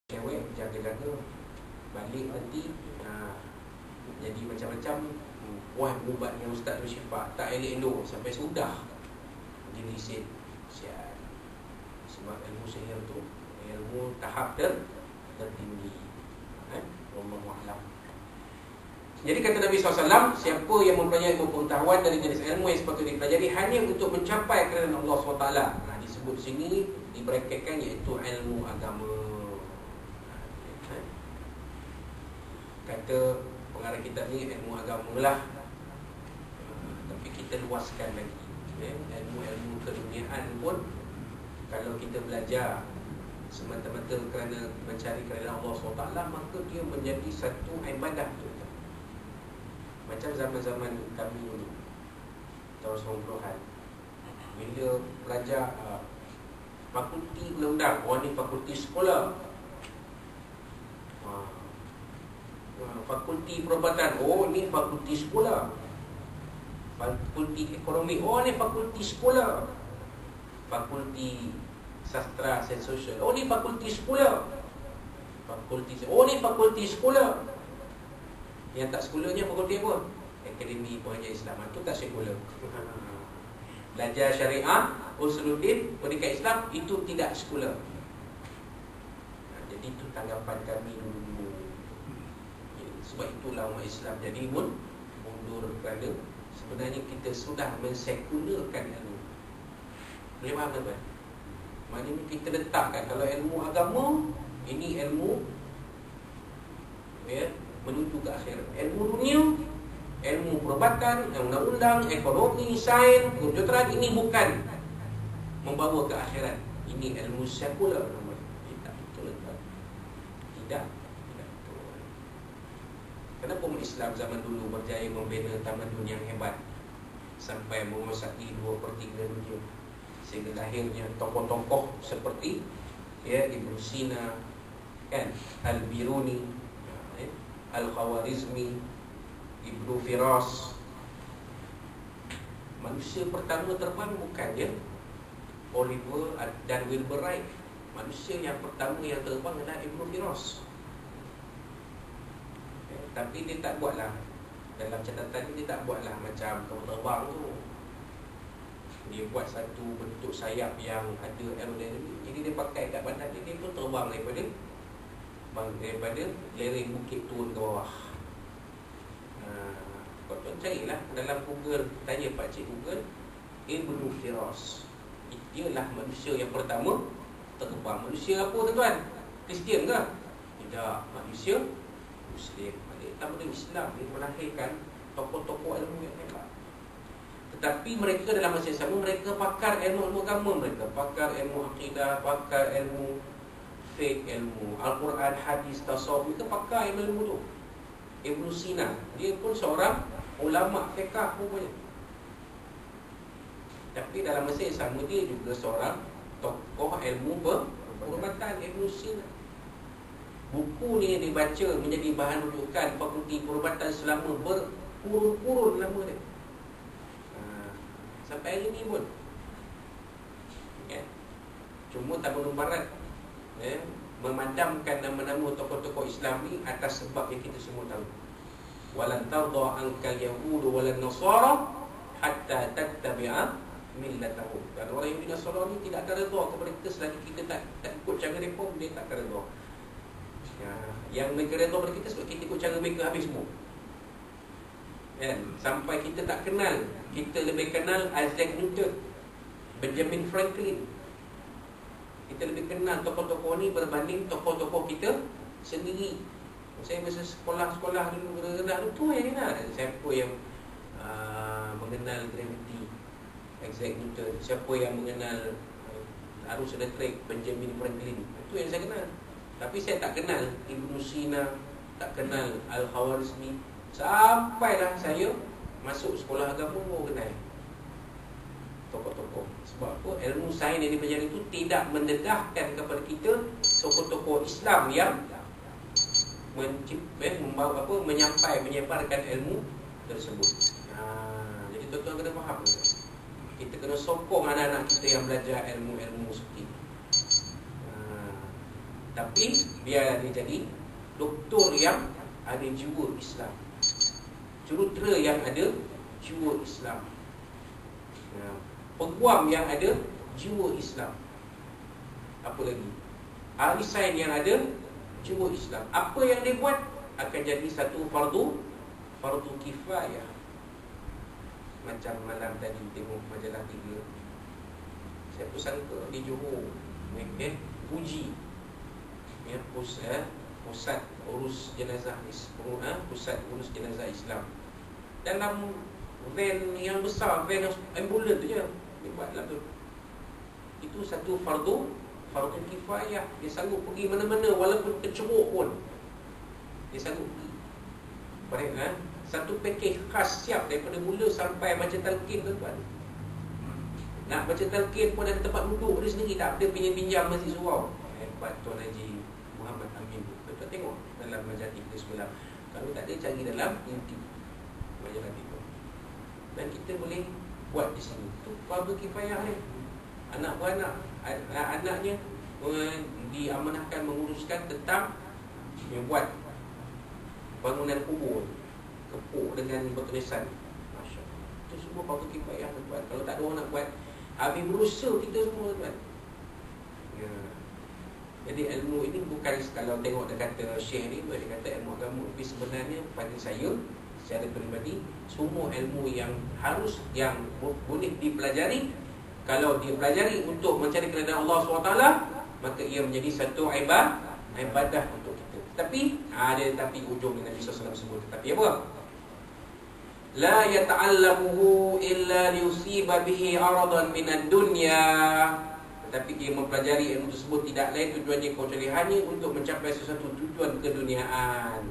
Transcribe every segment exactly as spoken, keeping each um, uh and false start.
cewek jaga-jaga balik nanti ha, jadi macam-macam. Wah, berubat dengan Ustaz tu Syifa tak elok-elok sampai sudah jadi isin. Sial. Sebab ilmu sihir tu ilmu tahap ter tertinggi. Eh, wallahu a'lam. Jadi kata Nabi sallallahu alaihi wasallam, siapa yang mempunyai pengetahuan dari jenis ilmu yang sepatutnya dipelajari hanya untuk mencapai kerana Allah subhanahu wa taala. Nah, disebut sini dibraketkan iaitu ilmu agama. Kata pengarang kitab ni ilmu agama lah, tapi kita luaskan lagi. Ilmu-ilmu keduniaan pun kalau kita belajar semata-mata kerana mencari kerana Allah subhanahu wa taala, maka dia menjadi satu ibadah tu. Macam zaman-zaman kami dulu tahun sembilan puluhan, bila belajar uh, fakulti undang-undang, oh ni fakulti sekolah, uh, uh, fakulti perubatan, oh ni fakulti sekolah, fakulti ekonomi, oh ni fakulti sekolah, fakulti sastra dan sosial, oh ni fakulti sekolah, fakulti, oh ni fakulti sekolah. Yang tak sekolahnya fakulti apa? Akademi Pengajian Islam. Itu tak sekolah. Belajar syariah, usuluddin, pendidikan Islam, itu tidak sekolah. Jadi itu tanggapan kami dulu. Sebab itulah umat Islam jadi pun mundur kerana sebenarnya kita sudah mensekularkan ilmu. Boleh faham tak? Maknanya kita letakkan kalau ilmu agama, ini ilmu ya, menuju ke akhirat. Ilmu dunia, ilmu perubatan, undang-undang, ekonomi, sains, kejuruteraan, ini bukan membawa ke akhirat. Ini ilmu sekular. Tidak betul. Tidak. Tidak betul. Kenapa umat Islam zaman dulu berjaya membina tamadun yang hebat sampai menguasai dua per tiga dunia, sehingga lahirnya tokoh-tokoh seperti ya Ibn Sina, kan, Al-Biruni, Al-Khawarizmi, Ibnu Firas. Manusia pertama terbang bukan dia Oliver dan Wilbur Wright. Manusia yang pertama yang terbang adalah Ibnu Firas. eh, Tapi dia tak buatlah, dalam catatan dia tak buatlah macam kapal terbang tu. Dia buat satu bentuk sayap yang ada aerodinamik. Jadi dia pakai kat badan dia, dia pun terbang daripada daripada lereng bukit turun ke bawah. Ha, kau tuan carilah dalam Google, tanya pakcik Google, Ibnu Firas. Dialah manusia yang pertama terbang. Manusia apa tuan-tuan? Kristian ke? Tidak, manusia Muslim. Tamadun Islam ini melahirkan tokoh-tokoh ilmu yang hebat. Tetapi mereka dalam masa yang sama, mereka pakar ilmu-ilmu agama. Mereka pakar ilmu akidah, pakar ilmu fiqh, ilmu Al-Quran, hadis, tasawuf. Mereka pakar ilmu-ilmu tu. Ibn Sina, dia pun seorang ulama fiqh rupanya. Tapi dalam masa yang sama, dia juga seorang tokoh ilmu perubatan. Ibn Sina, buku ni dibaca menjadi bahan rujukan fakulti perubatan selama berpurun-purun lama dia. Ha, sampai hari ni pun ya. Cuma Tamadun Barat ya, memadamkan nama-nama tokoh-tokoh Islam ni atas sebab yang kita semua tahu. Walan tardha ankal yahudu walan nasara hatta tattabi'a millatahum. Dan orang Yahudi dan Nasara ni tidak akan redha kepada kita selagi kita tak tak ikut cara mereka, dia tak akan redha. Ya, yang mereka redha kepada kita sebab kita ikut cara mereka habis semua. Kan? Sampai kita tak kenal, kita lebih kenal Isaac Newton, Benjamin Franklin. Kita lebih kenal tokoh-tokoh ni berbanding tokoh-tokoh kita sendiri. Saya masa sekolah-sekolah dulu rendah tu yang kenal. Siapa yang uh, mengenal gravity, Isaac Newton. Siapa yang mengenal uh, arus elektrik, Benjamin Franklin. Itu yang saya kenal. Tapi saya tak kenal Ibn Sina, tak kenal Al-Khawarizmi. Sampailah saya masuk sekolah agama baru kenal tokoh-tokoh. Sebab apa? Ilmu sains yang dipelajari itu tidak mendedahkan kepada kita tokoh-tokoh Islam yang mencip, eh, membawa apa, menyampai, menyebarkan ilmu tersebut. Ha, jadi tuan-tuan kena faham. Kita kena sokong anak-anak kita yang belajar ilmu-ilmu seperti itu. Ha, Tapi biar dia jadi doktor yang ada jiwa Islam, jurutera yang ada jiwa Islam, ya, peguam yang ada jiwa Islam. Apa lagi? Ahli sains yang ada jiwa Islam. Apa yang dia buat akan jadi satu fardu fardu kifayah. Macam malam tadi tengok majalah tiga, saya pun sangka di Johor eh, Puji, ya, pusat, pusat urus jenazah eh, pusat urus jenazah Islam. Dalam van yang besar, van ambulans tu je dia buatlah tu. Itu satu fardu fardu kifayah. Dia sanggup pergi mana-mana walaupun keceruk pun dia sanggup pergi. Baik, eh? Satu pakej khas siap daripada mula sampai baca talqin tuan-tuan. Nak baca talqin pun ada tempat duduk dia sendiri, tak ada pinjam-pinjam masjid surau. Hebat Tuan Haji Muhammad Amin. Betul tengok dalam majalah tiga sebelah. Kalau tak ada, cari dalam YouTube majalah tiga. Dan kita boleh buat di sini. Itu fardu kifayah ni. Anak beranak, anaknya diamanahkan menguruskan tentang yang buat bangunan kubur, kepuk dengan bertulisan. Masya Allah. Itu semua fardu kifayah tuan. Kalau tak ada orang nak buat, habis berusaha kita semua tuan. Ya. Jadi ilmu ini bukan, kalau tengok dia kata Syekh ni, dia kata ilmu agama, tapi sebenarnya pada saya secara peribadi, semua ilmu yang harus, yang boleh dipelajari, kalau dipelajari untuk mencari keridaan Allah subhanahu wa taala, maka ia menjadi satu ibadah, ibadah untuk kita. Tapi ada tapi ujung Nabi sallallahu alaihi wasallam sebut, tapi apa? La yata'allamuhu illa liyusiba bihi aradan minad dunya. Tetapi dia mempelajari ilmu tersebut tidak lain tujuannya kecuali hanya untuk mencapai sesuatu tujuan keduniaan.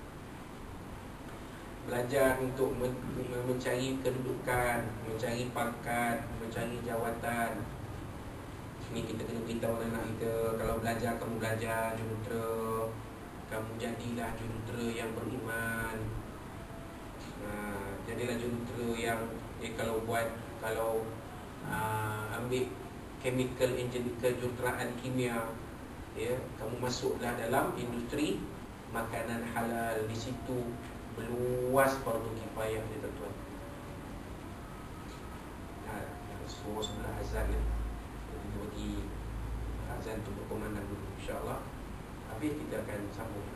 Belajar untuk men mencari kedudukan, mencari pangkat, mencari jawatan. Ini kita kena beritahu anak kita, kalau belajar, kamu belajar jurutera, kamu jadilah jurutera yang beriman. Nah, jadilah jurutera yang eh, kalau buat, kalau uh, ambil chemical engineering, kejuruteraan kimia, ya, kamu masuklah dalam industri makanan halal. Di situ meluas fardu kifayah ni tuan-tuan. Ha, semua sebelah azan ni. Kita bagi azan tu berkumandang dulu, insya-Allah. Habis kita akan sambung.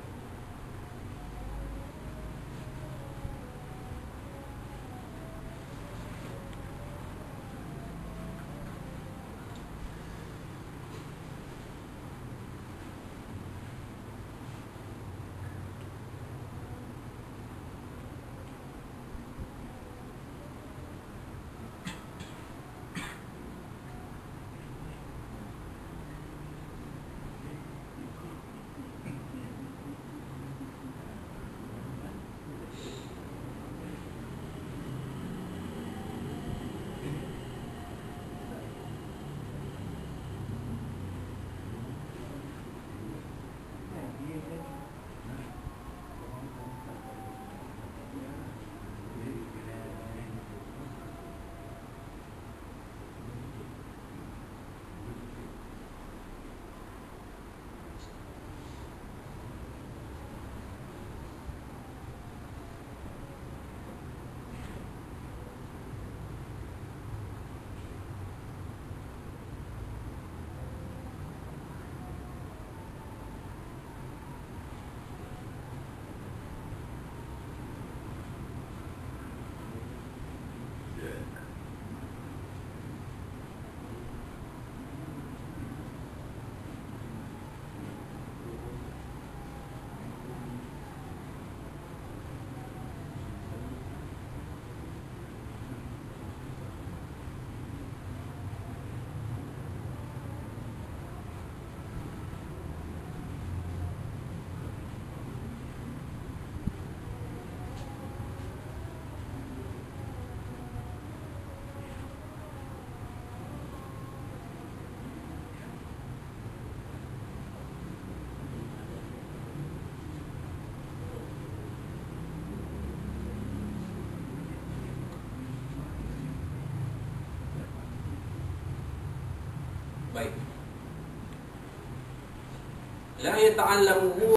la yata'allamuhu